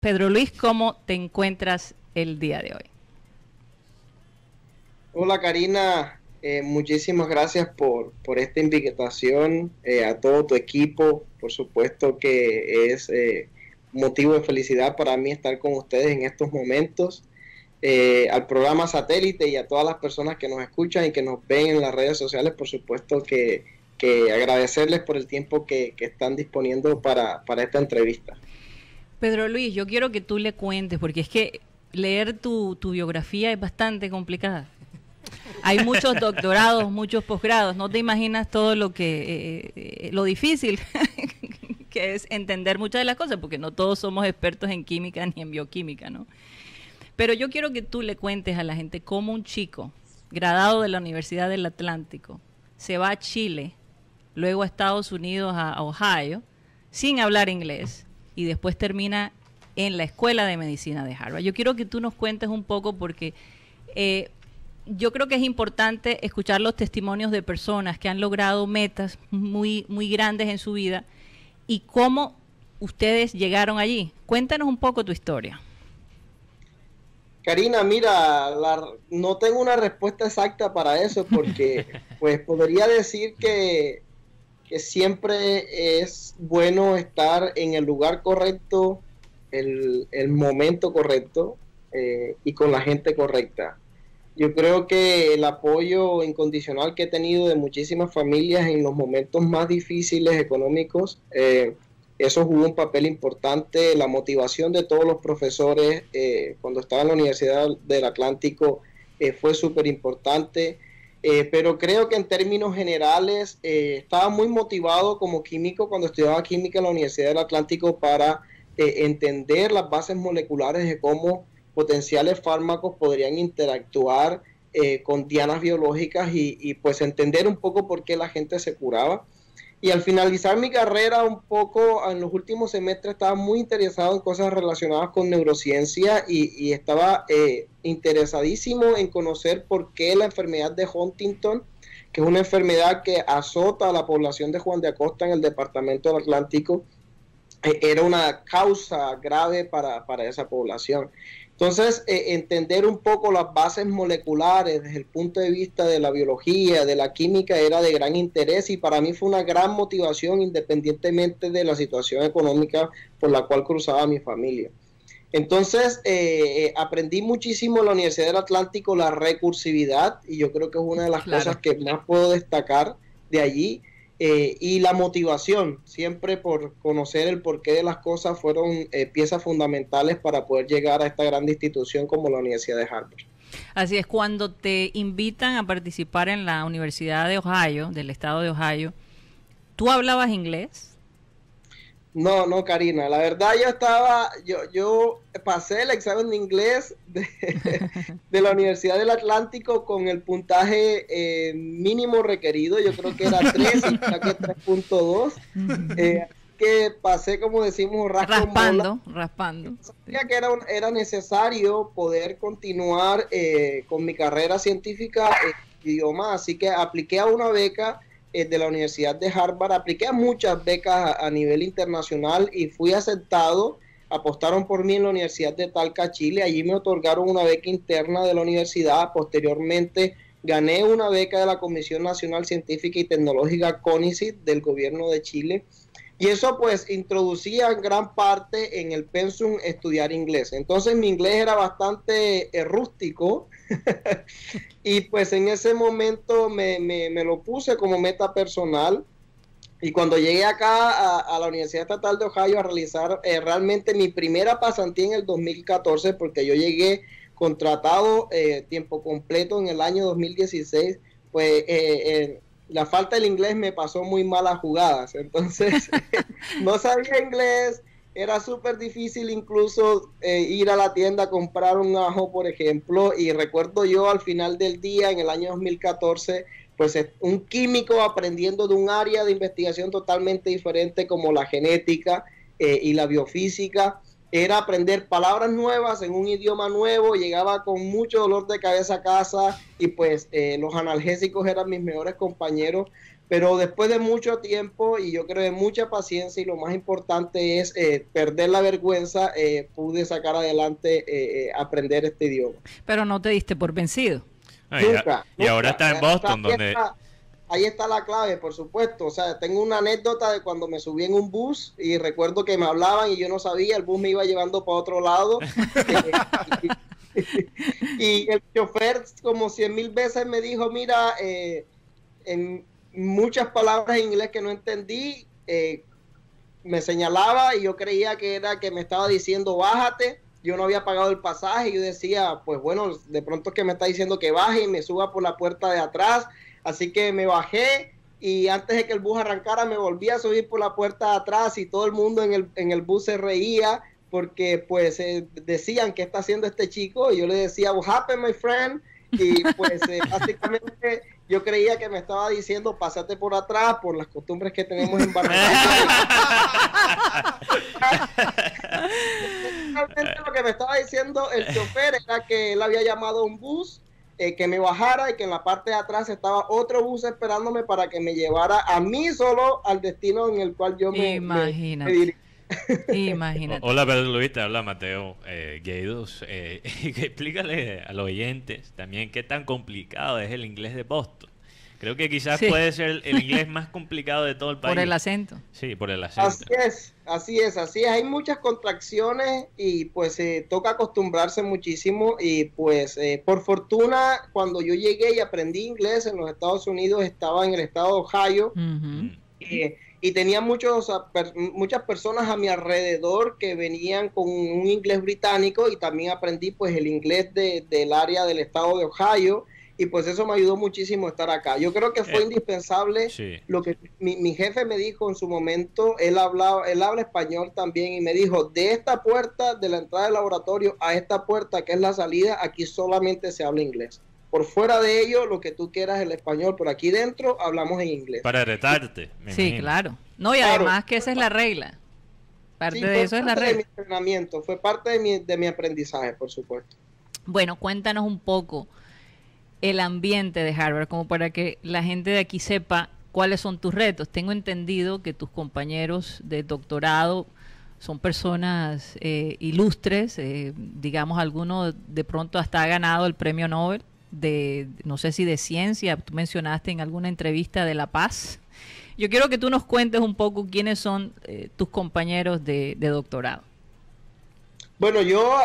Pedro Luis, ¿cómo te encuentras el día de hoy? Hola Karina, muchísimas gracias por esta invitación, a todo tu equipo. Por supuesto que es motivo de felicidad para mí estar con ustedes en estos momentos, al programa Satélite y a todas las personas que nos escuchan y que nos ven en las redes sociales. Por supuesto que agradecerles por el tiempo que están disponiendo para esta entrevista. Pedro Luis, yo quiero que tú le cuentes, porque es que leer tu biografía es bastante complicada. Hay muchos doctorados, muchos posgrados. No te imaginas todo lo difícil que es entender muchas de las cosas, porque no todos somos expertos en química ni en bioquímica, ¿no? Pero yo quiero que tú le cuentes a la gente cómo un chico graduado de la Universidad del Atlántico se va a Chile, luego a Estados Unidos, a Ohio, sin hablar inglés, y después termina en la Escuela de Medicina de Harvard. Yo quiero que tú nos cuentes un poco, porque yo creo que es importante escuchar los testimonios de personas que han logrado metas muy, muy grandes en su vida y cómo ustedes llegaron allí. Cuéntanos un poco tu historia. Karina, mira, no tengo una respuesta exacta para eso, porque pues podría decir que siempre es bueno estar en el lugar correcto, el momento correcto, y con la gente correcta. Yo creo que el apoyo incondicional que he tenido de muchísimas familias en los momentos más difíciles económicos, eso jugó un papel importante. La motivación de todos los profesores cuando estaba en la Universidad del Atlántico fue súper importante. Pero creo que en términos generales estaba muy motivado como químico cuando estudiaba química en la Universidad del Atlántico para entender las bases moleculares de cómo potenciales fármacos podrían interactuar con dianas biológicas y pues entender un poco por qué la gente se curaba. Y al finalizar mi carrera un poco, en los últimos semestres, estaba muy interesado en cosas relacionadas con neurociencia y estaba interesadísimo en conocer por qué la enfermedad de Huntington, que es una enfermedad que azota a la población de Juan de Acosta en el departamento del Atlántico, era una causa grave para esa población. Entonces, entender un poco las bases moleculares desde el punto de vista de la biología, de la química, era de gran interés y para mí fue una gran motivación independientemente de la situación económica por la cual cruzaba mi familia. Entonces, aprendí muchísimo en la Universidad del Atlántico la recursividad y yo creo que es una de las cosas que más puedo destacar de allí. Y la motivación, siempre por conocer el porqué de las cosas, fueron piezas fundamentales para poder llegar a esta gran institución como la Universidad de Harvard. Así es, cuando te invitan a participar en la Universidad de Ohio, del estado de Ohio, ¿tú hablabas inglés? No, Karina, la verdad yo pasé el examen de inglés de la Universidad del Atlántico con el puntaje mínimo requerido. Yo creo que era 3 y saqué 3.2. Que pasé, como decimos, raspando. Sabía que era necesario poder continuar con mi carrera científica en idioma, así que apliqué a una beca de la Universidad de Harvard, apliqué a muchas becas a nivel internacional y fui aceptado. Apostaron por mí en la Universidad de Talca, Chile. Allí me otorgaron una beca interna de la universidad. Posteriormente gané una beca de la Comisión Nacional Científica y Tecnológica CONICET del gobierno de Chile. Y eso pues introducía en gran parte en el pensum estudiar inglés. Entonces mi inglés era bastante rústico y pues en ese momento me lo puse como meta personal. Y cuando llegué acá a la Universidad Estatal de Ohio a realizar realmente mi primera pasantía en el 2014, porque yo llegué contratado tiempo completo en el año 2016, pues la falta del inglés me pasó muy malas jugadas. Entonces no sabía inglés, era súper difícil incluso ir a la tienda a comprar un ajo, por ejemplo, y recuerdo yo al final del día, en el año 2014, pues un químico aprendiendo de un área de investigación totalmente diferente como la genética y la biofísica. Era aprender palabras nuevas en un idioma nuevo, llegaba con mucho dolor de cabeza a casa y pues los analgésicos eran mis mejores compañeros pero después de mucho tiempo y yo creo de mucha paciencia y lo más importante es perder la vergüenza, pude sacar adelante aprender este idioma. Pero no te diste por vencido. Nunca. Y ahora está en Boston, donde... Ahí está la clave, por supuesto. O sea, tengo una anécdota de cuando me subí en un bus y recuerdo que me hablaban y yo no sabía, el bus me iba llevando para otro lado. Y el chofer como 100,000 veces me dijo, mira, en muchas palabras en inglés que no entendí, me señalaba y yo creía que era que me estaba diciendo bájate. Yo no había pagado el pasaje y yo decía, pues bueno, de pronto es que me está diciendo que baje y me suba por la puerta de atrás. Así que me bajé y antes de que el bus arrancara me volví a subir por la puerta de atrás y todo el mundo en el bus se reía porque pues decían ¿qué está haciendo este chico? Y yo le decía, what happened, my friend? Y pues básicamente yo creía que me estaba diciendo pásate por atrás por las costumbres que tenemos en Barranquilla. Realmente lo que me estaba diciendo el chofer era que él había llamado a un bus, que me bajara y que en la parte de atrás estaba otro bus esperándome para que me llevara a mí solo al destino en el cual yo me dirigí. Imagínate. Hola Pedro Luis, te habla Mateo Gueidos. Explícale a los oyentes también qué tan complicado es el inglés de Boston. Creo que quizás puede ser el inglés más complicado de todo el país. Por el acento. Sí, por el acento. Así es. Hay muchas contracciones y pues toca acostumbrarse muchísimo y pues por fortuna cuando yo llegué y aprendí inglés en los Estados Unidos estaba en el estado de Ohio. Y tenía muchas personas a mi alrededor que venían con un inglés británico y también aprendí pues el inglés del área del estado de Ohio y pues eso me ayudó muchísimo a estar acá. Yo creo que fue indispensable lo que mi jefe me dijo en su momento. Él habla español también y me dijo, de esta puerta de la entrada del laboratorio a esta puerta que es la salida, aquí solamente se habla inglés. Por fuera de ello, lo que tú quieras el español, pero aquí dentro hablamos en inglés. Para retarte. Sí, claro. No, y además que esa es la regla. Parte de eso es la regla. De mi entrenamiento, fue parte de mi aprendizaje, por supuesto. Bueno, cuéntanos un poco el ambiente de Harvard, como para que la gente de aquí sepa cuáles son tus retos. Tengo entendido que tus compañeros de doctorado son personas ilustres, digamos, alguno de pronto hasta ha ganado el premio Nobel de, no sé si de ciencia, tú mencionaste en alguna entrevista de La Paz. Yo quiero que tú nos cuentes un poco quiénes son tus compañeros de doctorado. Bueno, yo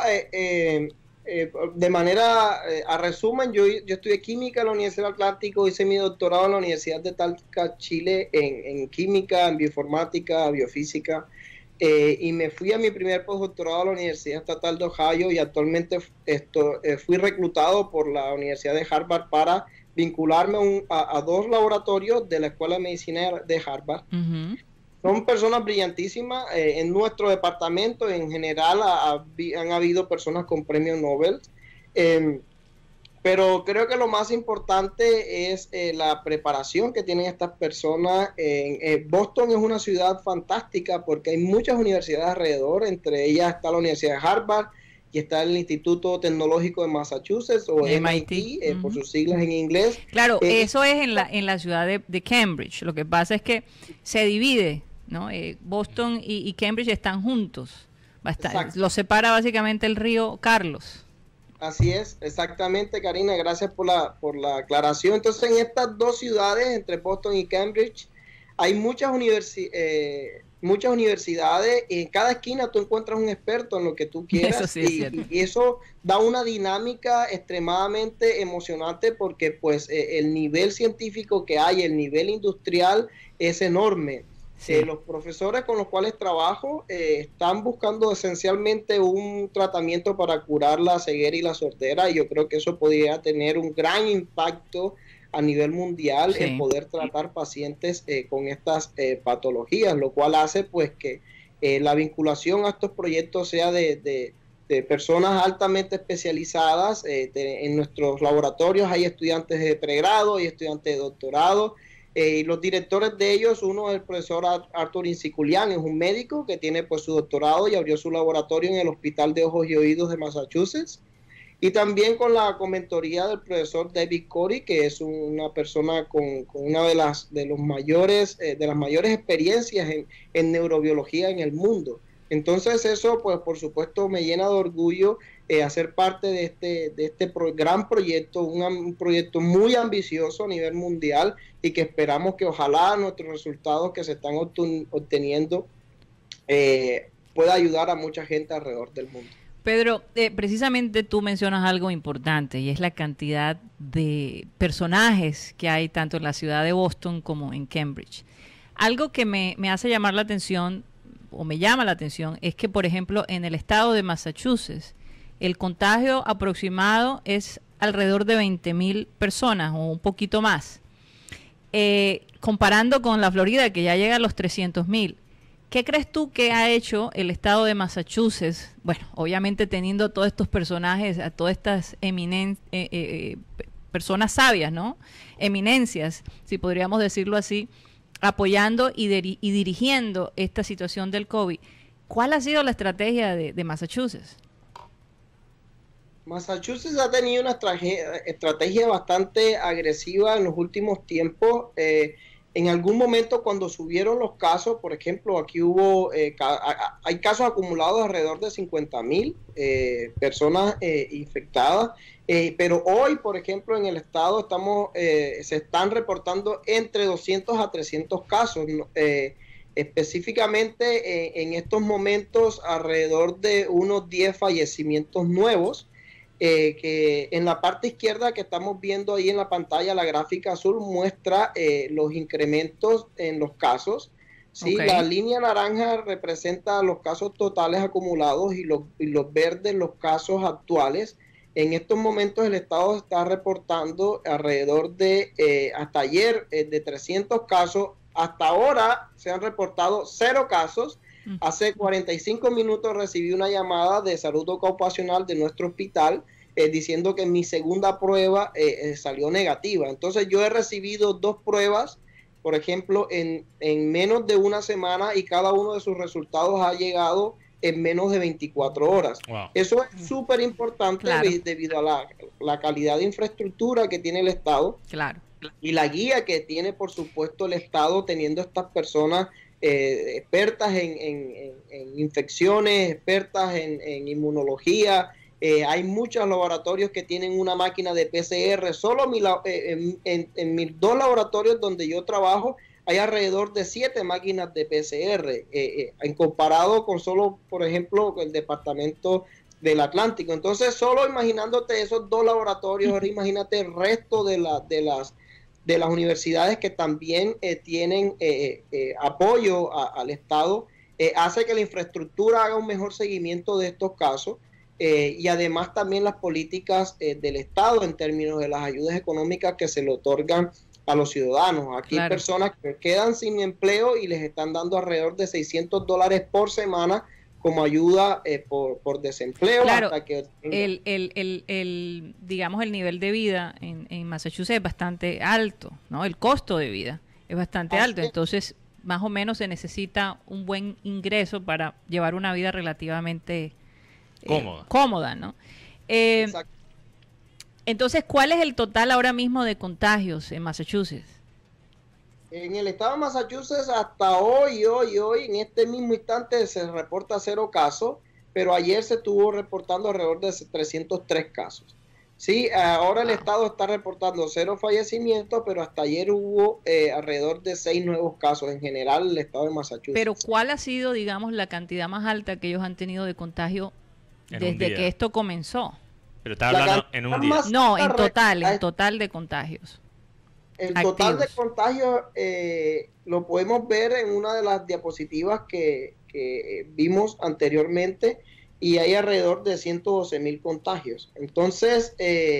de manera, a resumen, yo estudié química en la Universidad del Atlántico, hice mi doctorado en la Universidad de Talca, Chile, en química, en bioinformática, biofísica, y me fui a mi primer postdoctorado a la Universidad Estatal de Ohio y actualmente fui reclutado por la Universidad de Harvard para vincularme a dos laboratorios de la Escuela de Medicina de Harvard. Son personas brillantísimas. En nuestro departamento en general han habido personas con premios Nobel, pero creo que lo más importante es la preparación que tienen estas personas. Boston es una ciudad fantástica porque hay muchas universidades alrededor, entre ellas está la Universidad de Harvard y está el Instituto Tecnológico de Massachusetts o MIT, por sus siglas en inglés. Claro, eso es en la ciudad de Cambridge. Lo que pasa es que se divide, ¿no? Boston y Cambridge están juntos. Los separa básicamente el río Carlos. Así es, exactamente, Karina, gracias por la aclaración. Entonces, en estas dos ciudades, entre Boston y Cambridge, hay muchas universidades, y en cada esquina tú encuentras un experto en lo que tú quieras. Eso sí es cierto. Y eso da una dinámica extremadamente emocionante porque pues el nivel científico que hay, el nivel industrial es enorme. Sí. Los profesores con los cuales trabajo están buscando esencialmente un tratamiento para curar la ceguera y la sordera y yo creo que eso podría tener un gran impacto a nivel mundial en poder tratar pacientes con estas patologías, lo cual hace pues que la vinculación a estos proyectos sea de personas altamente especializadas. En nuestros laboratorios hay estudiantes de pregrado y estudiantes de doctorado. Y los directores de ellos, uno es el profesor Arthur Insikulian, es un médico que tiene pues su doctorado y abrió su laboratorio en el Hospital de Ojos y Oídos de Massachusetts. y también con la mentoría del profesor David Corey, que es una persona con una de las mayores experiencias en neurobiología en el mundo. Entonces eso, pues por supuesto, me llena de orgullo hacer parte de este gran proyecto, un proyecto muy ambicioso a nivel mundial, y que esperamos que ojalá nuestros resultados que se están obteniendo pueda ayudar a mucha gente alrededor del mundo. Pedro, precisamente tú mencionas algo importante, y es la cantidad de personajes que hay tanto en la ciudad de Boston como en Cambridge. Algo que me hace llamar la atención, o me llama la atención, es que, por ejemplo, en el estado de Massachusetts, el contagio aproximado es alrededor de 20,000 personas o un poquito más. Comparando con la Florida, que ya llega a los 300,000. ¿Qué crees tú que ha hecho el estado de Massachusetts? Bueno, obviamente teniendo todos estos personajes, a todas estas personas sabias, ¿no? Eminencias, si podríamos decirlo así, apoyando y dirigiendo esta situación del COVID. ¿Cuál ha sido la estrategia de Massachusetts? Massachusetts ha tenido una estrategia bastante agresiva en los últimos tiempos. En algún momento, cuando subieron los casos, por ejemplo, aquí hay casos acumulados alrededor de 50,000 personas infectadas, pero hoy, por ejemplo, en el estado se están reportando entre 200 a 300 casos. Específicamente, en estos momentos, alrededor de unos 10 fallecimientos nuevos. Que en la parte izquierda que estamos viendo ahí en la pantalla, la gráfica azul muestra los incrementos en los casos. ¿Sí? Okay. La línea naranja representa los casos totales acumulados y los verdes los casos actuales. En estos momentos el estado está reportando alrededor de, hasta ayer, de 300 casos. Hasta ahora se han reportado 0 casos. Hace 45 minutos recibí una llamada de salud ocupacional de nuestro hospital diciendo que mi segunda prueba salió negativa. Entonces yo he recibido 2 pruebas, por ejemplo, en menos de una semana, y cada uno de sus resultados ha llegado en menos de 24 horas. Wow. Eso es súper importante, claro, debido a la calidad de infraestructura que tiene el Estado, claro, y la guía que tiene, por supuesto, el Estado, teniendo estas personas expertas en infecciones, expertas en inmunología. Hay muchos laboratorios que tienen una máquina de PCR. Solo en mis 2 laboratorios donde yo trabajo hay alrededor de 7 máquinas de PCR, en comparado con solo, por ejemplo, el departamento del Atlántico. Entonces, solo imaginándote esos 2 laboratorios, ahora imagínate el resto de las universidades que también tienen apoyo al Estado, hace que la infraestructura haga un mejor seguimiento de estos casos, y además también las políticas del Estado en términos de las ayudas económicas que se le otorgan a los ciudadanos. Aquí claro, hay personas que quedan sin empleo y les están dando alrededor de $600 por semana como ayuda por desempleo. Claro, hasta que digamos, el nivel de vida en Massachusetts es bastante alto, ¿no? El costo de vida es bastante alto, entonces más o menos se necesita un buen ingreso para llevar una vida relativamente cómoda, ¿no? Exacto. Entonces, ¿cuál es el total ahora mismo de contagios en Massachusetts? En el estado de Massachusetts hasta hoy, en este mismo instante se reporta 0 casos, pero ayer se estuvo reportando alrededor de 303 casos. Sí, ahora el estado está reportando 0 fallecimientos, pero hasta ayer hubo alrededor de 6 nuevos casos en general en el estado de Massachusetts. Pero ¿cuál ha sido, digamos, la cantidad más alta que ellos han tenido de contagio desde que esto comenzó? Pero está hablando en un día. No, en total de contagios. El total de contagios lo podemos ver en una de las diapositivas que vimos anteriormente, y hay alrededor de 112,000 contagios. Entonces,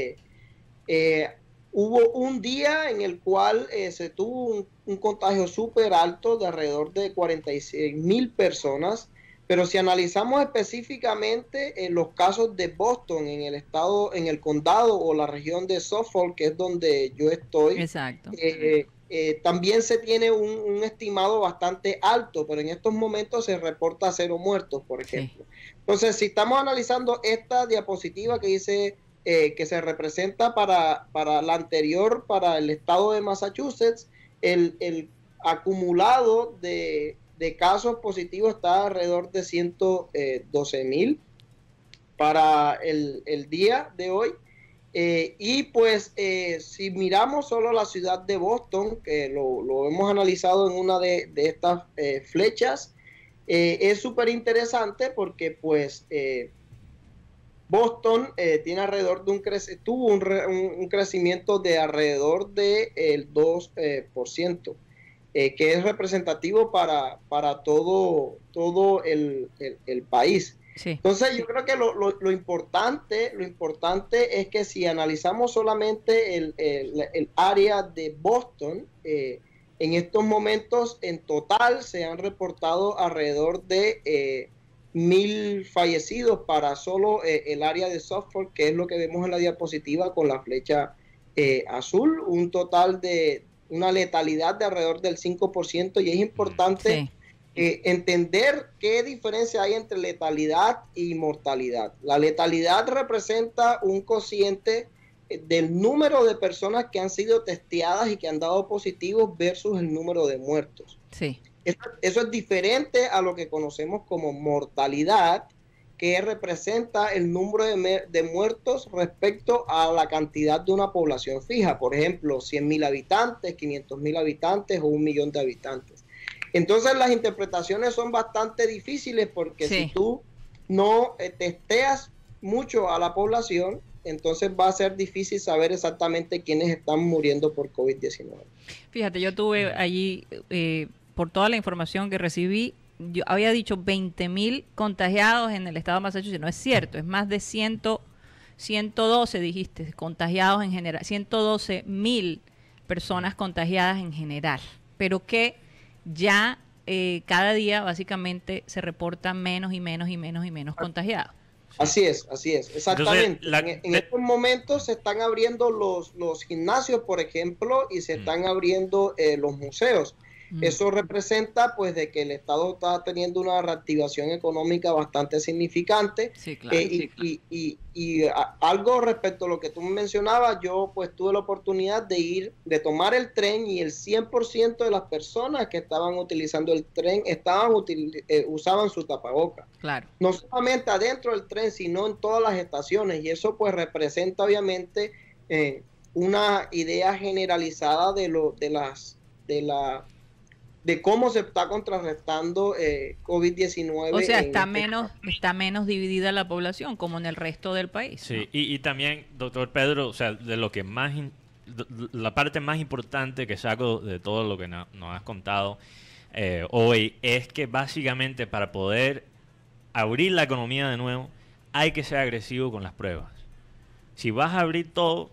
hubo un día en el cual se tuvo un contagio súper alto de alrededor de 46,000 personas, pero si analizamos específicamente los casos de Boston, en el estado, en el condado o la región de Suffolk, que es donde yo estoy, exacto, también se tiene un estimado bastante alto, pero en estos momentos se reporta 0 muertos, por ejemplo. Sí. Entonces, si estamos analizando esta diapositiva que dice que se representa para la anterior, para el estado de Massachusetts, el acumulado de casos positivos está alrededor de 112,000 para el día de hoy. Y pues si miramos solo la ciudad de Boston, que lo hemos analizado en una de estas flechas, es súper interesante porque pues Boston tiene alrededor de tuvo un crecimiento de alrededor del 2%, que es representativo para todo el país. Sí. Entonces yo creo que lo importante es que si analizamos solamente el área de Boston, en estos momentos en total se han reportado alrededor de 1,000 fallecidos para solo el área de Suffolk, que es lo que vemos en la diapositiva con la flecha azul, un total de una letalidad de alrededor del 5%, y es importante entender qué diferencia hay entre letalidad y mortalidad. La letalidad representa un cociente del número de personas que han sido testeadas y que han dado positivos versus el número de muertos. Sí. Eso es diferente a lo que conocemos como mortalidad, que representa el número de muertos respecto a la cantidad de una población fija. Por ejemplo, 100,000 habitantes, 500,000 habitantes o 1,000,000 de habitantes. Entonces las interpretaciones son bastante difíciles porque si tú no testeas mucho a la población, entonces va a ser difícil saber exactamente quiénes están muriendo por COVID-19. Fíjate, yo tuve allí, por toda la información que recibí, yo había dicho 20,000 contagiados en el estado de Massachusetts. No es cierto, es más de 112, dijiste, contagiados en general, 112,000 personas contagiadas en general, pero que ya cada día básicamente se reportan menos y menos contagiados. Así es, exactamente. Entonces, en estos momentos se están abriendo los gimnasios, por ejemplo, y se están abriendo los museos. Eso representa pues de que el Estado está teniendo una reactivación económica bastante significante. Sí, claro, y algo respecto a lo que tú mencionabas, yo pues tuve la oportunidad de tomar el tren, y el 100% de las personas que estaban utilizando el tren usaban su tapaboca. Claro. No solamente adentro del tren, sino en todas las estaciones, y eso pues representa obviamente una idea generalizada de cómo se está contrarrestando COVID-19. O sea, está menos dividida la población, como en el resto del país. Sí, ¿no? y también, doctor Pedro, o sea, de lo que la parte más importante que saco de todo lo que nos has contado hoy es que básicamente para poder abrir la economía de nuevo hay que ser agresivo con las pruebas. Si vas a abrir todo,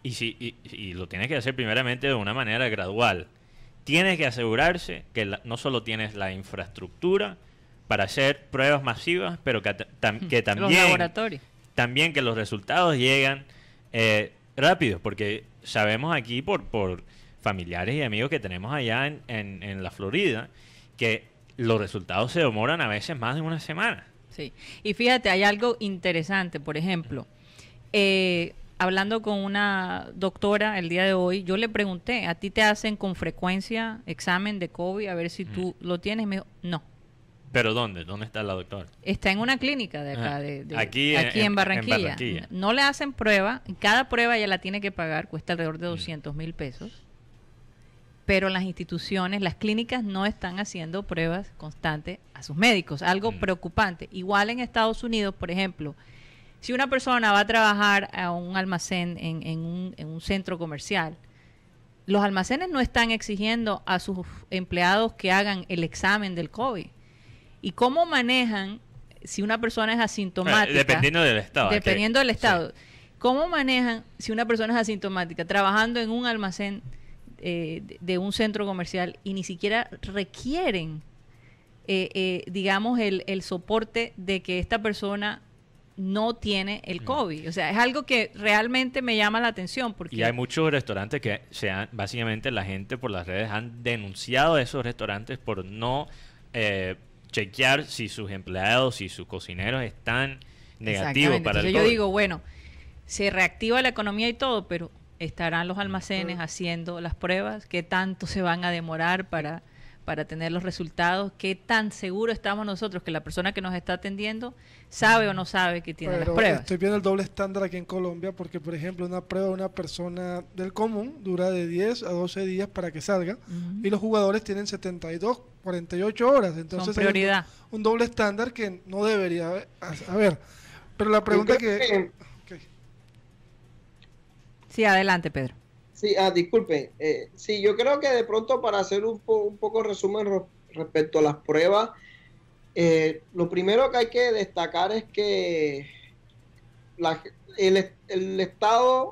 y lo tienes que hacer primeramente de una manera gradual, tienes que asegurarse que no solo tienes la infraestructura para hacer pruebas masivas, pero que también, los laboratorios, también que los resultados llegan rápido, porque sabemos aquí por familiares y amigos que tenemos allá en la Florida que los resultados se demoran a veces más de una semana. Sí, y fíjate, hay algo interesante, por ejemplo, hablando con una doctora el día de hoy, yo le pregunté, ¿a ti te hacen con frecuencia examen de COVID a ver si tú lo tienes? Me dijo, no. ¿Pero dónde? ¿Dónde está la doctora? Está en una clínica de acá, aquí en Barranquilla. No le hacen prueba, cada prueba ella la tiene que pagar, cuesta alrededor de 200,000 pesos, pero las instituciones, las clínicas no están haciendo pruebas constantes a sus médicos, algo preocupante. Igual en Estados Unidos, por ejemplo, si una persona va a trabajar a un almacén en un centro comercial, los almacenes no están exigiendo a sus empleados que hagan el examen del COVID. ¿Y cómo manejan si una persona es asintomática? Dependiendo del estado. Dependiendo del estado. Sí. ¿Cómo manejan si una persona es asintomática trabajando en un almacén de un centro comercial y ni siquiera requieren, digamos, el soporte de que esta persona no tiene el COVID? O sea, es algo que realmente me llama la atención. Porque y hay muchos restaurantes que básicamente la gente por las redes han denunciado a esos restaurantes por no chequear si sus empleados y sus cocineros están negativos para el COVID. Yo digo, bueno, se reactiva la economía y todo, pero estarán los almacenes haciendo las pruebas, qué tanto se van a demorar para tener los resultados, qué tan seguro estamos nosotros que la persona que nos está atendiendo sabe o no sabe que tiene las pruebas. Estoy viendo el doble estándar aquí en Colombia porque, por ejemplo, una prueba de una persona del común dura de 10 a 12 días para que salga y los jugadores tienen 72, 48 horas. Entonces son prioridad. Hay un doble estándar que no debería haber. Pero la pregunta que... Okay. Sí, adelante, Pedro. Sí, disculpen. Sí, yo creo que de pronto para hacer un poco resumen respecto a las pruebas, lo primero que hay que destacar es que el Estado,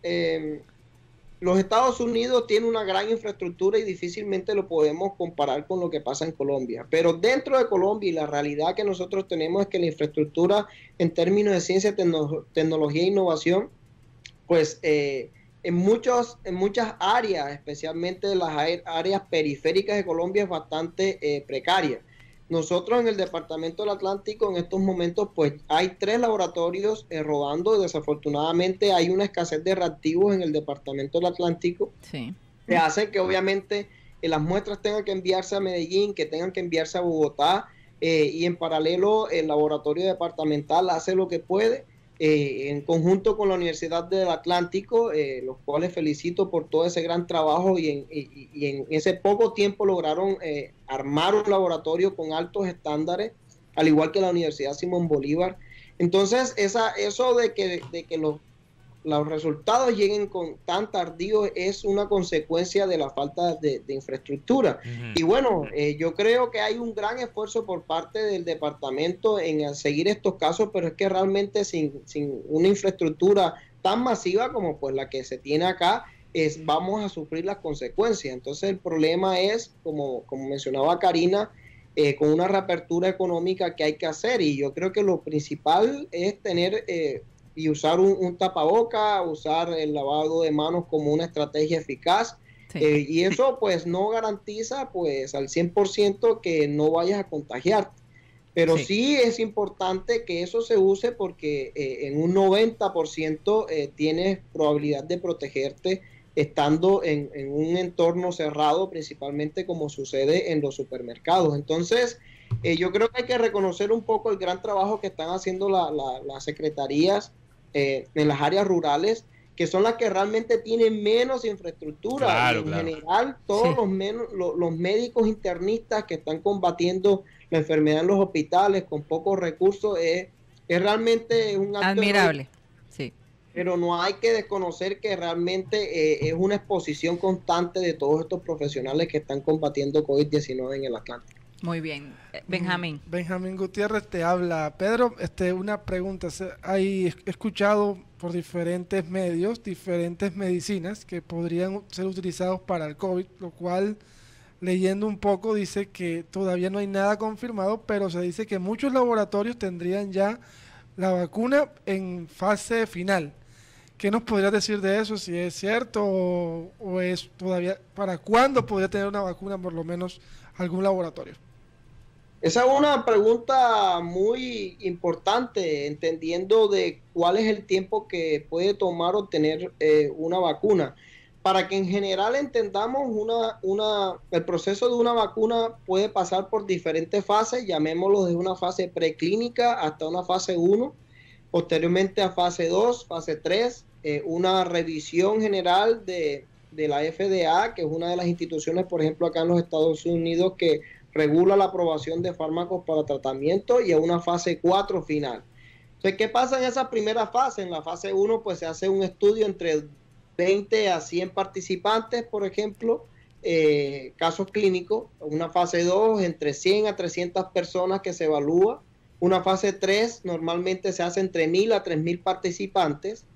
los Estados Unidos tienen una gran infraestructura y difícilmente lo podemos comparar con lo que pasa en Colombia. Pero dentro de Colombia y la realidad que nosotros tenemos es que la infraestructura en términos de ciencia, tecnología e innovación, pues en muchas áreas, especialmente las áreas periféricas de Colombia, es bastante precaria. Nosotros en el Departamento del Atlántico en estos momentos pues hay 3 laboratorios rodando. Desafortunadamente hay una escasez de reactivos en el Departamento del Atlántico, que hace que obviamente las muestras tengan que enviarse a Medellín, que tengan que enviarse a Bogotá, y en paralelo el laboratorio departamental hace lo que puede en conjunto con la Universidad del Atlántico, los cuales felicito por todo ese gran trabajo y en ese poco tiempo lograron armar un laboratorio con altos estándares, al igual que la Universidad Simón Bolívar. Entonces, eso de que los resultados lleguen con tan tardío es una consecuencia de la falta de infraestructura. Y bueno, yo creo que hay un gran esfuerzo por parte del departamento en seguir estos casos, pero es que realmente sin una infraestructura tan masiva como pues la que se tiene acá, vamos a sufrir las consecuencias. Entonces el problema es, como mencionaba Karina, con una reapertura económica que hay que hacer, y yo creo que lo principal es tener y usar un tapaboca, usar el lavado de manos como una estrategia eficaz, y eso pues no garantiza pues al 100% que no vayas a contagiarte, pero sí es importante que eso se use porque en un 90% tienes probabilidad de protegerte estando en un entorno cerrado, principalmente como sucede en los supermercados. Entonces, yo creo que hay que reconocer un poco el gran trabajo que están haciendo las secretarías en las áreas rurales, que son las que realmente tienen menos infraestructura. Claro, en general, todos los médicos internistas que están combatiendo la enfermedad en los hospitales con pocos recursos, es realmente un acto admirable. Sí. Pero no hay que desconocer que realmente es una exposición constante de todos estos profesionales que están combatiendo COVID-19 en el Atlántico. Muy bien. Benjamín. Benjamín Gutiérrez te habla. Pedro, una pregunta. He escuchado por diferentes medios, diferentes medicinas que podrían ser utilizados para el COVID, lo cual, leyendo un poco, dice que todavía no hay nada confirmado, pero se dice que muchos laboratorios tendrían ya la vacuna en fase final. ¿Qué nos podrías decir de eso? Si es cierto o es todavía, ¿para cuándo podría tener una vacuna por lo menos algún laboratorio? Esa es una pregunta muy importante, entendiendo de cuál es el tiempo que puede tomar obtener una vacuna. Para que en general entendamos, el proceso de una vacuna puede pasar por diferentes fases, llamémoslo desde una fase preclínica hasta una fase 1, posteriormente a fase 2, fase 3, una revisión general de la FDA, que es una de las instituciones, por ejemplo, acá en los Estados Unidos, que regula la aprobación de fármacos para tratamiento, y a una fase 4 final. Entonces, ¿qué pasa en esa primera fase? En la fase 1, pues se hace un estudio entre 20 a 100 participantes, por ejemplo, casos clínicos. Una fase 2, entre 100 a 300 personas que se evalúa. Una fase 3 normalmente se hace entre 1.000 a 3.000 participantes.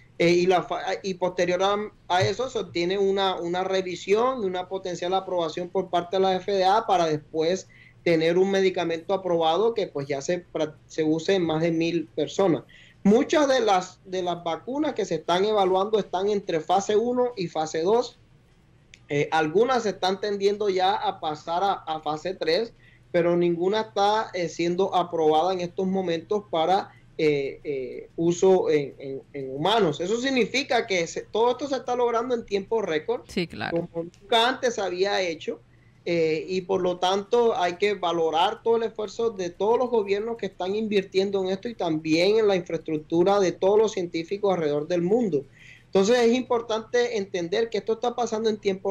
Y posterior a eso se obtiene una revisión y una potencial aprobación por parte de la FDA para después tener un medicamento aprobado que pues ya se use en más de 1.000 personas. Muchas de las vacunas que se están evaluando están entre fase 1 y fase 2. Algunas se están tendiendo ya a pasar a fase 3, pero ninguna está siendo aprobada en estos momentos para uso en humanos. Eso significa que todo esto se está logrando en tiempo récord, sí, claro, como nunca antes se había hecho, y por lo tanto hay que valorar todo el esfuerzo de todos los gobiernos que están invirtiendo en esto y también en la infraestructura de todos los científicos alrededor del mundo. Entonces es importante entender que esto está pasando en tiempo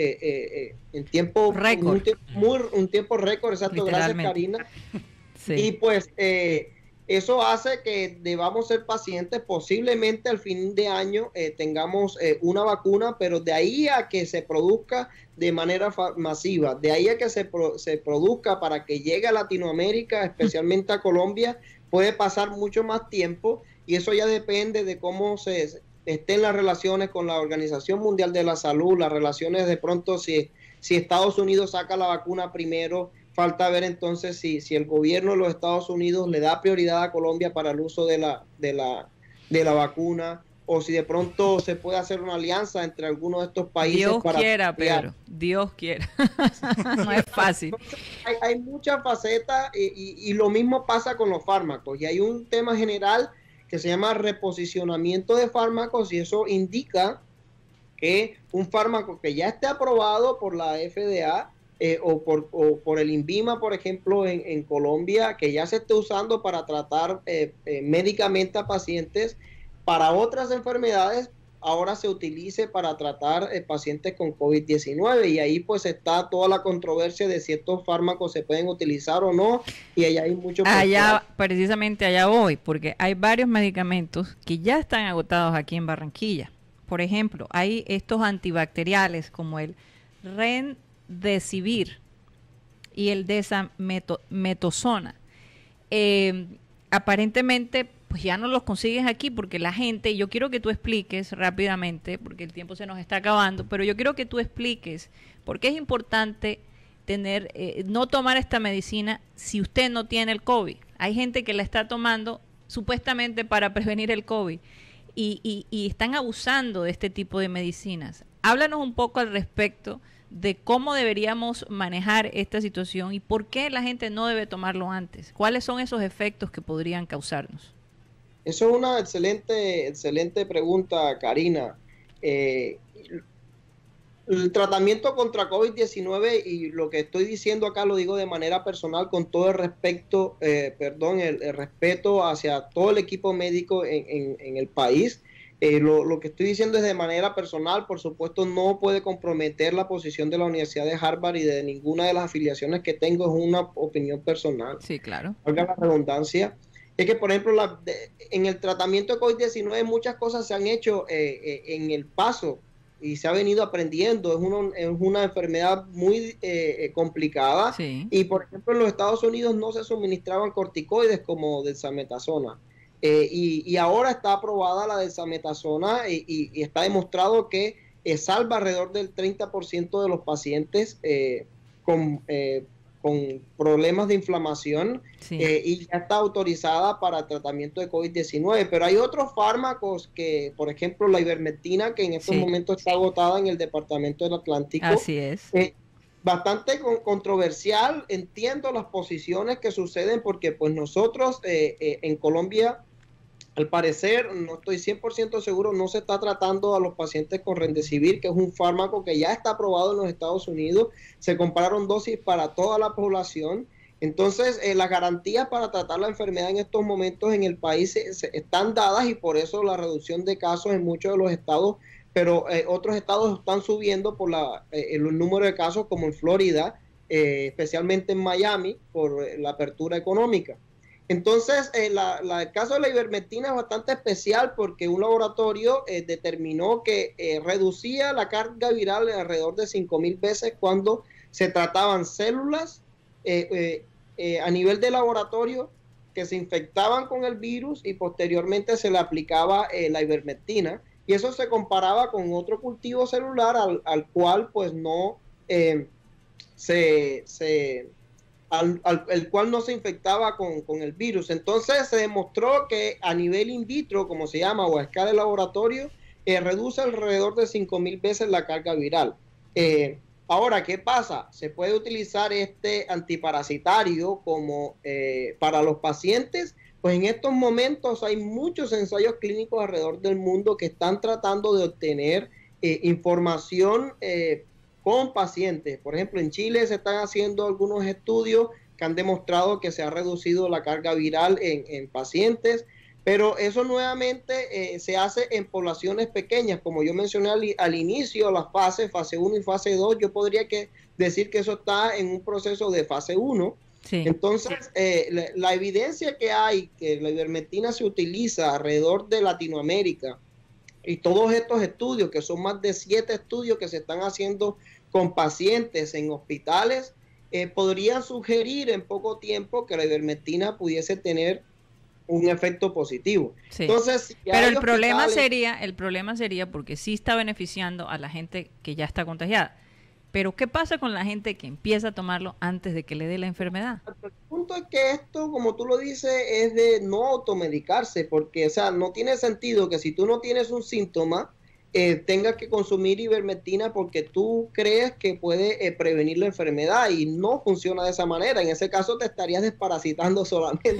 en tiempo récord, un tiempo récord, exacto. Gracias, Karina. Sí. Y pues eso hace que debamos ser pacientes. Posiblemente al fin de año tengamos una vacuna, pero de ahí a que se produzca de manera masiva, de ahí a que se produzca para que llegue a Latinoamérica, especialmente a Colombia, puede pasar mucho más tiempo, y eso ya depende de cómo estén las relaciones con la Organización Mundial de la Salud, las relaciones de pronto si Estados Unidos saca la vacuna primero. Falta ver entonces si el gobierno de los Estados Unidos le da prioridad a Colombia para el uso de la vacuna, o si de pronto se puede hacer una alianza entre algunos de estos países. Dios quiera, Pedro, Dios quiera. No es fácil. Entonces, hay muchas facetas y lo mismo pasa con los fármacos. Y hay un tema general que se llama reposicionamiento de fármacos, y eso indica que un fármaco que ya esté aprobado por la FDA, o por el INVIMA, por ejemplo, en Colombia, que ya se esté usando para tratar médicamente a pacientes para otras enfermedades, ahora se utilice para tratar pacientes con COVID-19, y ahí pues está toda la controversia de si estos fármacos se pueden utilizar o no, y allá hay mucho... Precisamente allá voy, porque hay varios medicamentos que ya están agotados aquí en Barranquilla. Por ejemplo, hay estos antibacteriales como el Remdesivir y el Dexametasona. Aparentemente pues ya no los consigues aquí porque la gente, yo quiero que tú expliques rápidamente, porque el tiempo se nos está acabando, pero yo quiero que tú expliques por qué es importante no tomar esta medicina si usted no tiene el COVID. Hay gente que la está tomando supuestamente para prevenir el COVID y están abusando de este tipo de medicinas. Háblanos un poco al respecto de cómo deberíamos manejar esta situación y por qué la gente no debe tomarlo antes. ¿Cuáles son esos efectos que podrían causarnos? Eso es una excelente pregunta, Karina. El tratamiento contra COVID-19, y lo que estoy diciendo acá lo digo de manera personal con todo el respeto, el respeto hacia todo el equipo médico en el país. Lo que estoy diciendo es de manera personal. Por supuesto no puede comprometer la posición de la Universidad de Harvard y de ninguna de las afiliaciones que tengo, es una opinión personal. Sí, claro. Valga la redundancia. Es que, por ejemplo, en el tratamiento de COVID-19 muchas cosas se han hecho en el paso y se ha venido aprendiendo. Es una enfermedad muy complicada. Sí. Y, por ejemplo, en los Estados Unidos no se suministraban corticoides como dexametasona. Y ahora está aprobada la dexametasona y está demostrado que salva alrededor del 30% de los pacientes con problemas de inflamación. Sí. Y ya está autorizada para tratamiento de COVID-19. Pero hay otros fármacos que, por ejemplo, la ivermectina, que en estos momentos está agotada en el Departamento del Atlántico. Así es. Bastante controversial. Entiendo las posiciones que suceden porque pues nosotros en Colombia, al parecer, no estoy 100% seguro, no se está tratando a los pacientes con Remdesivir, que es un fármaco que ya está aprobado en los Estados Unidos. Se compraron dosis para toda la población. Entonces, las garantías para tratar la enfermedad en estos momentos en el país están dadas, y por eso la reducción de casos en muchos de los estados, pero otros estados están subiendo por el número de casos, como en Florida, especialmente en Miami, por la apertura económica. Entonces, el caso de la ivermectina es bastante especial porque un laboratorio determinó que reducía la carga viral alrededor de 5,000 veces cuando se trataban células a nivel de laboratorio que se infectaban con el virus, y posteriormente se le aplicaba la ivermectina, y eso se comparaba con otro cultivo celular al cual pues no el cual no se infectaba con el virus. Entonces se demostró que a nivel in vitro, como se llama, o a escala de laboratorio, reduce alrededor de 5,000 veces la carga viral. Ahora, ¿qué pasa? Se puede utilizar este antiparasitario como para los pacientes, pues en estos momentos hay muchos ensayos clínicos alrededor del mundo que están tratando de obtener información con pacientes. Por ejemplo, en Chile se están haciendo algunos estudios que han demostrado que se ha reducido la carga viral en pacientes, pero eso nuevamente se hace en poblaciones pequeñas. Como yo mencioné al inicio, las fases, fase 1 y fase 2, yo podría decir que eso está en un proceso de fase 1. Sí. Entonces, la evidencia que hay, que la ivermectina se utiliza alrededor de Latinoamérica, y todos estos estudios, que son más de 7 estudios que se están haciendo con pacientes en hospitales, podrían sugerir en poco tiempo que la ivermectina pudiese tener un efecto positivo. Sí. Entonces, si pero el problema sería porque sí está beneficiando a la gente que ya está contagiada. Pero ¿qué pasa con la gente que empieza a tomarlo antes de que le dé la enfermedad? El punto es que esto, como tú lo dices, es de no automedicarse, porque, o sea, no tiene sentido que si tú no tienes un síntoma, tengas que consumir ivermectina porque tú crees que puede prevenir la enfermedad, y no funciona de esa manera. En ese caso te estarías desparasitando solamente.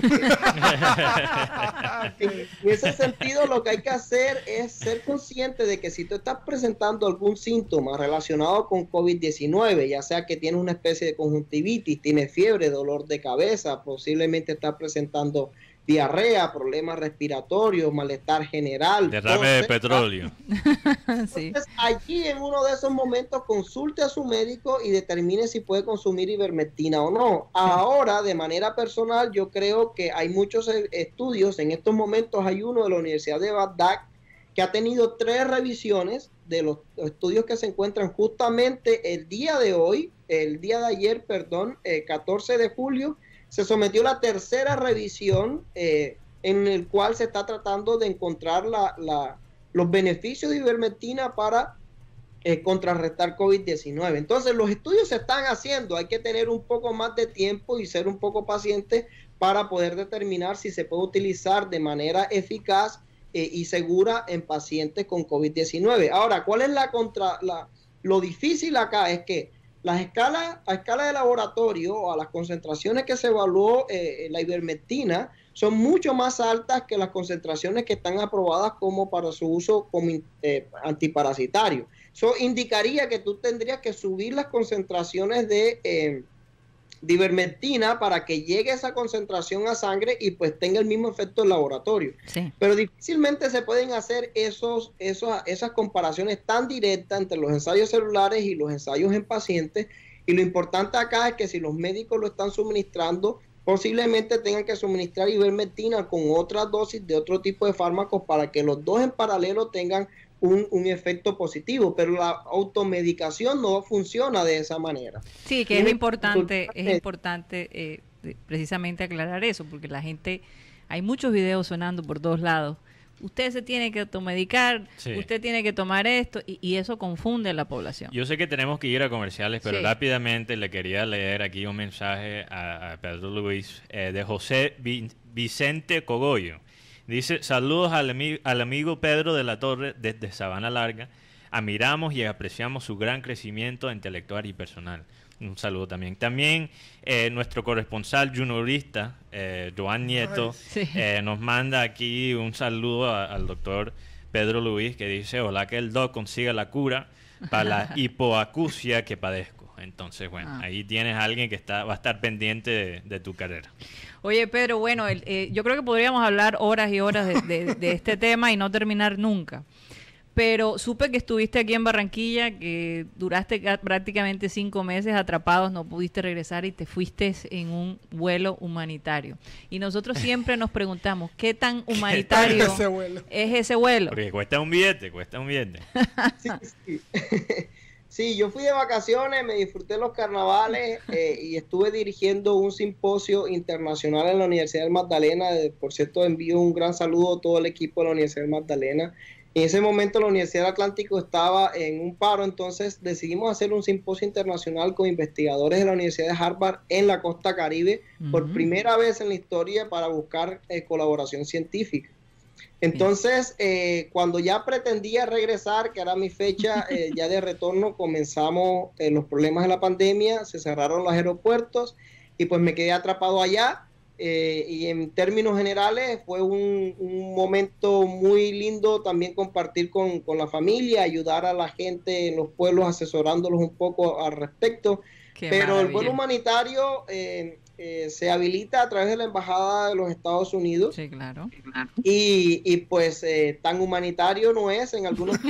En ese sentido, lo que hay que hacer es ser consciente de que si tú estás presentando algún síntoma relacionado con COVID-19, ya sea que tienes una especie de conjuntivitis, tienes fiebre, dolor de cabeza, posiblemente estás presentando diarrea, problemas respiratorios, malestar general, derrame de petróleo. Sí. Entonces, allí en uno de esos momentos consulte a su médico y determine si puede consumir ivermectina o no. Ahora, de manera personal, yo creo que hay muchos estudios. En estos momentos hay uno de la Universidad de Bagdad que ha tenido 3 revisiones de los estudios que se encuentran justamente el día de ayer, 14 de julio, se sometió la 3ª revisión en el cual se está tratando de encontrar los beneficios de ivermectina para contrarrestar COVID-19. Entonces, los estudios se están haciendo. Hay que tener un poco más de tiempo y ser un poco paciente para poder determinar si se puede utilizar de manera eficaz y segura en pacientes con COVID-19. Ahora, ¿cuál es lo difícil acá? Es que a escala de laboratorio, o a las concentraciones que se evaluó la ivermectina, son mucho más altas que las concentraciones que están aprobadas como para su uso como antiparasitario. Eso indicaría que tú tendrías que subir las concentraciones de ivermectina para que llegue esa concentración a sangre y pues tenga el mismo efecto en laboratorio. Sí. Pero difícilmente se pueden hacer esas comparaciones tan directas entre los ensayos celulares y los ensayos en pacientes, y lo importante acá es que si los médicos lo están suministrando, posiblemente tengan que suministrar ivermectina con otras dosis de otro tipo de fármacos para que los dos en paralelo tengan un efecto positivo, pero la automedicación no funciona de esa manera. Sí, que es importante precisamente aclarar eso, porque la gente, hay muchos videos sonando por todos lados. Usted se tiene que automedicar, sí, usted tiene que tomar esto, y eso confunde a la población. Yo sé que tenemos que ir a comerciales, pero sí, rápidamente le quería leer aquí un mensaje a Pedro Luis de José Vicente Cogollo. Dice: saludos al amigo Pedro de la Torre desde Sabana Larga. Admiramos y apreciamos su gran crecimiento intelectual y personal. Un saludo también. También nuestro corresponsal juniorista, Joan Nieto, sí, nos manda aquí un saludo al doctor Pedro Luis, que dice: ojalá que el doc consiga la cura para la hipoacusia que padezco. Entonces, bueno, ahí tienes a alguien que va a estar pendiente de tu carrera. Oye, Pedro, bueno, yo creo que podríamos hablar horas y horas de este tema y no terminar nunca. Pero supe que estuviste aquí en Barranquilla, que duraste prácticamente 5 meses atrapados, no pudiste regresar y te fuiste en un vuelo humanitario. Y nosotros siempre nos preguntamos, ¿qué tan humanitario es ese vuelo? Porque cuesta un billete. Sí, sí. Sí, yo fui de vacaciones, me disfruté los carnavales y estuve dirigiendo un simposio internacional en la Universidad del Magdalena. Por cierto, envío un gran saludo a todo el equipo de la Universidad del Magdalena. En ese momento la Universidad del Atlántico estaba en un paro, entonces decidimos hacer un simposio internacional con investigadores de la Universidad de Harvard en la costa Caribe, por primera vez en la historia, para buscar colaboración científica. Entonces, cuando ya pretendía regresar, que era mi fecha ya de retorno, comenzamos los problemas de la pandemia, se cerraron los aeropuertos y pues me quedé atrapado allá. y en términos generales fue un momento muy lindo también compartir con la familia, ayudar a la gente en los pueblos asesorándolos un poco al respecto. Qué Pero maravilla. el vuelo humanitario se habilita a través de la Embajada de los Estados Unidos. Sí, claro. Y pues tan humanitario no es en algunos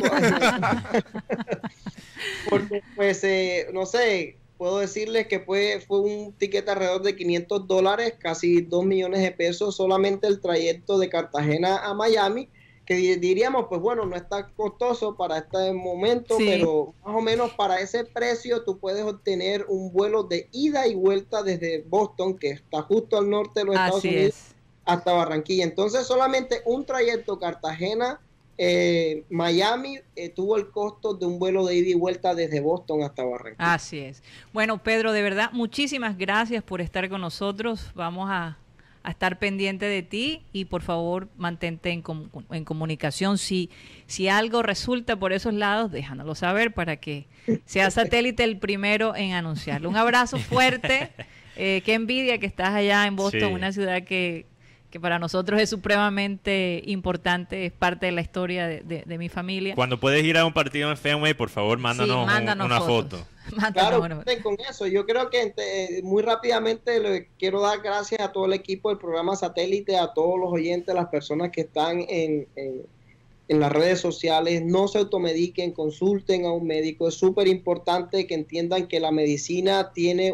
porque pues no sé, puedo decirles que fue un ticket alrededor de $500, casi 2 millones de pesos, solamente el trayecto de Cartagena a Miami, que diríamos, pues bueno, no está costoso para este momento, Sí. pero más o menos para ese precio tú puedes obtener un vuelo de ida y vuelta desde Boston, que está justo al norte de los Estados Así Unidos, es. hasta Barranquilla. Entonces solamente un trayecto Cartagena Miami tuvo el costo de un vuelo de ida y vuelta desde Boston hasta Barranquilla. Así es. Bueno, Pedro, de verdad, muchísimas gracias por estar con nosotros. Vamos a estar pendiente de ti y por favor mantente en comunicación. Si algo resulta por esos lados, déjanoslo saber para que sea Satélite el primero en anunciarlo. Un abrazo fuerte. Qué envidia que estás allá en Boston, Sí. una ciudad que para nosotros es supremamente importante, es parte de la historia de mi familia. Cuando puedes ir a un partido en Fenway, por favor, mándanos, una fotos. foto. Mándanos Claro, una foto. cuenten con eso. Yo creo que muy rápidamente le quiero dar gracias a todo el equipo del programa Satélite, a todos los oyentes, las personas que están en las redes sociales. No se automediquen, consulten a un médico. Es súper importante que entiendan que la medicina tiene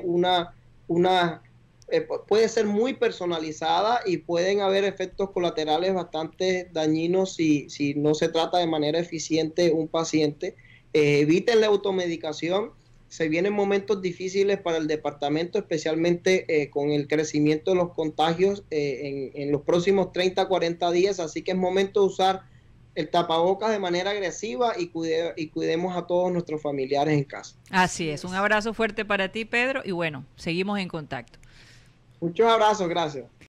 puede ser muy personalizada y pueden haber efectos colaterales bastante dañinos si no se trata de manera eficiente un paciente. Eviten la automedicación. Se vienen momentos difíciles para el departamento, especialmente con el crecimiento de los contagios en los próximos 30, 40 días, así que es momento de usar el tapabocas de manera agresiva y cuidemos a todos nuestros familiares en casa. Así es. Un abrazo fuerte para ti, Pedro, y bueno, seguimos en contacto. Muchos abrazos, gracias.